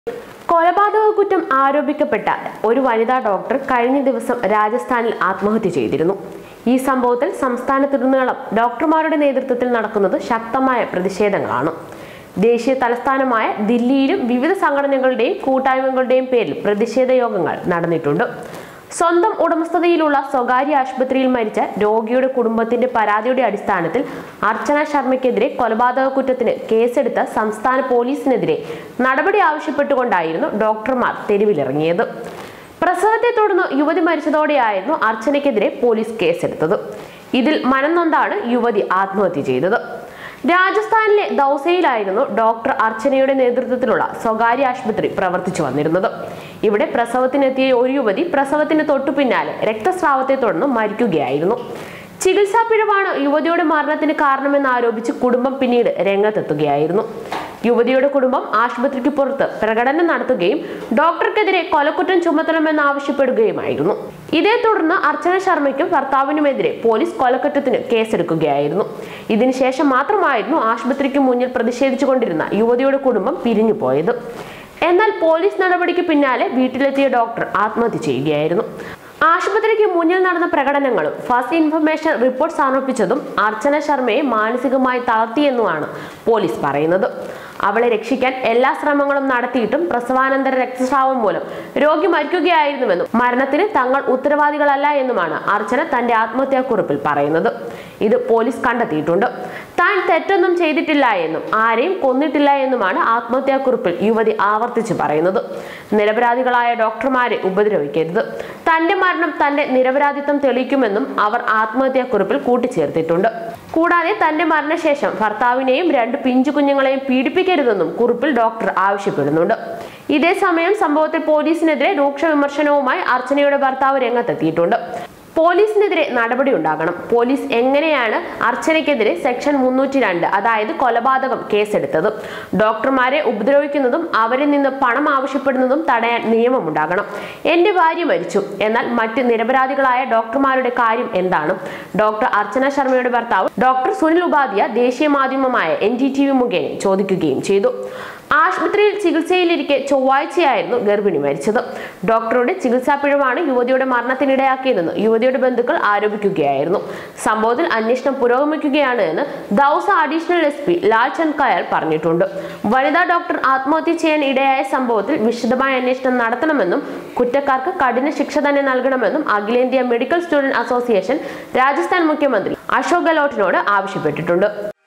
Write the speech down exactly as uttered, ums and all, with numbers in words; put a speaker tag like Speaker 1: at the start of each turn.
Speaker 1: കൊലപാതക കുറ്റം ആരോപിക്കപ്പെട്ട ഒരു വനിതാ ഡോക്ടർ കഴിഞ്ഞ ദിവസം രാജസ്ഥാനിൽ ആത്മഹത്യ ചെയ്തിരുന്നു. ഈ സംഭവത്തിൽ സംസ്ഥാനത്തുടനീളം ഡോക്ടർമാരുടെ നേതൃത്വത്തിൽ നടക്കുന്നത് ശക്തമായ പ്രതിഷേധങ്ങളാണ്. ദേശീയ തലസ്ഥാനമായ ദില്ലിയിലും വിവിധ സംഘടനകളുടെയും കൂട്ടായ്മകളുടെയും പേരിൽ പ്രതിഷേധ യോഗങ്ങൾ നടന്നിട്ടുണ്ട്. സ്വന്തം ഉടമസ്ഥതയിലുള്ള സ്വകാര്യ ആശുപത്രിയിൽ മരിച്ച രോഗിയുടെ കുടുംബത്തിന്റെ പരാതിയുടെ അടിസ്ഥാനത്തിൽ അർച്ചന ശർമ്മയ്ക്കെതിരെ കൊലപാതക കുറ്റത്തിന് കേസെടുത്ത സംസ്ഥാന പോലീസിനെതിരെ നടപടി ആവശ്യപ്പെട്ടുകൊണ്ടായിരുന്നു ഡോക്ടർമാർ തെരുവിലിറങ്ങിയത്. പ്രസവത്തെ തുടർന്ന് യുവതി മരിച്ചതോടെയായിരുന്നു അർച്ചനയ്ക്കെതിരെ പോലീസ് കേസെടുത്തത്. ഇതിൽ മനം നൊന്താണ് യുവതി ആത്മഹത്യ ചെയ്തത്. രാജസ്ഥാനിലെ ദൗസയിലായിരുന്നു ഡോക്ടർ അർച്ചനയുടെ നേതൃത്വത്തിലുള്ള സ്വകാര്യ ആശുപത്രി പ്രവർത്തിച്ചു വന്നിരുന്നത്. ഇവിടെ പ്രസവത്തിനെത്തിയ ഒരു യുവതി പ്രസവത്തിന് തൊട്ടു പിന്നാലെ രക്തസ്രാവത്തെ തുടർന്ന് മരിക്കുകയായിരുന്നു. ചികിത്സാ പിഴവാണ് യുവതിയുടെ മരണത്തിന് കാരണമെന്ന് ആരോപിച്ച് കുടുംബം പിന്നീട് രംഗത്തെത്തുകയായിരുന്നു. യുവതിയുടെ കുടുംബം ആശുപത്രിക്ക് പുറത്ത് പ്രകടനം നടത്തുകയും ഡോക്ടർക്കെതിരെ കൊലക്കുറ്റം ചുമത്തണമെന്ന് ആവശ്യപ്പെടുകയുമായിരുന്നു. ഇതേ തുടർന്ന് അർച്ചന ശർമ്മയ്ക്കും ഭർത്താവിനുമെതിരെ പോലീസ് കൊലക്കുറ്റത്തിന് കേസെടുക്കുകയായിരുന്നു. ഇതിനുശേഷം മാത്രമായിരുന്നു ആശുപത്രിക്ക് മുന്നിൽ പ്രതിഷേധിച്ചുകൊണ്ടിരുന്ന യുവതിയുടെ കുടുംബം പിരിഞ്ഞുപോയത്. എന്നാൽ പോലീസ് നടപടിക്ക് പിന്നാലെ വീട്ടിലെത്തിയ ഡോക്ടർ ആത്മഹത്യ ചെയ്യുകയായിരുന്നു. ആശുപത്രിക്ക് മുന്നിൽ നടന്ന പ്രകടനങ്ങളും ഫസ്റ്റ് ഇൻഫർമേഷൻ റിപ്പോർട്ട് സമർപ്പിച്ചതും അർച്ചന ശർമ്മയെ മാനസികമായി തളർത്തിയെന്നുമാണ് പോലീസ് പറയുന്നത്. അവളെ രക്ഷിക്കാൻ എല്ലാ ശ്രമങ്ങളും നടത്തിയിട്ടും പ്രസവാനന്തര രക്തസ്രാവം മൂലം രോഗി മരിക്കുകയായിരുന്നുവെന്നും മരണത്തിന് തങ്ങൾ ഉത്തരവാദികളല്ല എന്നുമാണ് അർച്ചന തന്റെ ആത്മഹത്യാക്കുറിപ്പിൽ പറയുന്നത്. ഇത് പോലീസ് കണ്ടെത്തിയിട്ടുണ്ട്. താൻ തെറ്റൊന്നും ചെയ്തിട്ടില്ല എന്നും ആരെയും കൊന്നിട്ടില്ല എന്നുമാണ് ആത്മഹത്യാക്കുറിപ്പിൽ യുവതി ആവർത്തിച്ച് പറയുന്നത്. നിരപരാധികളായ ഡോക്ടർമാരെ ഉപദ്രവിക്കരുത്, തന്റെ മരണം തന്റെ നിരപരാധിത്വം തെളിയിക്കുമെന്നും അവർ ആത്മഹത്യാക്കുറിപ്പിൽ കൂട്ടിച്ചേർത്തിട്ടുണ്ട്. കൂടാതെ തന്റെ മരണശേഷം ഭർത്താവിനെയും രണ്ട് പിഞ്ചു കുഞ്ഞുങ്ങളെയും പീഡിപ്പിക്കരുതെന്നും കുറിപ്പിൽ ഡോക്ടർ ആവശ്യപ്പെടുന്നുണ്ട്. ഇതേസമയം സംഭവത്തിൽ പോലീസിനെതിരെ രൂക്ഷ വിമർശനവുമായി അർച്ചനയുടെ ഭർത്താവ് രംഗത്തെത്തിയിട്ടുണ്ട്. പോലീസിനെതിരെ നടപടി ഉണ്ടാകണം. പോലീസ് എങ്ങനെയാണ് അർച്ചനയ്ക്കെതിരെ സെക്ഷൻ മുന്നൂറ്റി രണ്ട് അതായത് കൊലപാതകം കേസെടുത്തത്? ഡോക്ടർമാരെ ഉപദ്രവിക്കുന്നതും അവരിൽ നിന്ന് പണം ആവശ്യപ്പെടുന്നതും തടയാൻ നിയമമുണ്ടാകണം. എന്റെ ഭാര്യ മരിച്ചു, എന്നാൽ മറ്റ് നിരപരാധികളായ ഡോക്ടർമാരുടെ കാര്യം എന്താണ്? ഡോക്ടർ അർച്ചന ശർമ്മയുടെ ഭർത്താവ് ഡോക്ടർ സുനിൽ ഉപാധ്യായ ദേശീയ മാധ്യമമായ എൻ ഡി ടി വി മുഖേന ചോദിക്കുകയും ചെയ്തു. ആശുപത്രിയിൽ ചികിത്സയിലിരിക്കെ ചൊവ്വാഴ്ചയായിരുന്നു ഗർഭിണി മരിച്ചത്. ഡോക്ടറുടെ ചികിത്സാ പിഴവാണ് യുവതിയുടെ മരണത്തിനിടയാക്കിയതെന്ന് യുവതിയുടെ ബന്ധുക്കൾ ആരോപിക്കുകയായിരുന്നു. സംഭവത്തിൽ അന്വേഷണം പുരോഗമിക്കുകയാണ് എന്ന് Dausa additional S P Lal Chand Kayal പറഞ്ഞിട്ടുണ്ട്. വനിതാ ഡോക്ടർ ആത്മഹത്യ ചെയ്യാൻ ഇടയായ സംഭവത്തിൽ വിശദമായ അന്വേഷണം നടത്തണമെന്നും കുറ്റക്കാർക്ക് കഠിന ശിക്ഷ തന്നെ നൽകണമെന്നും അഖിലേന്ത്യാ മെഡിക്കൽ സ്റ്റുഡന്റ് അസോസിയേഷൻ രാജസ്ഥാൻ മുഖ്യമന്ത്രി അശോക് ഗെഹ്ലോട്ടിനോട് ആവശ്യപ്പെട്ടിട്ടുണ്ട്.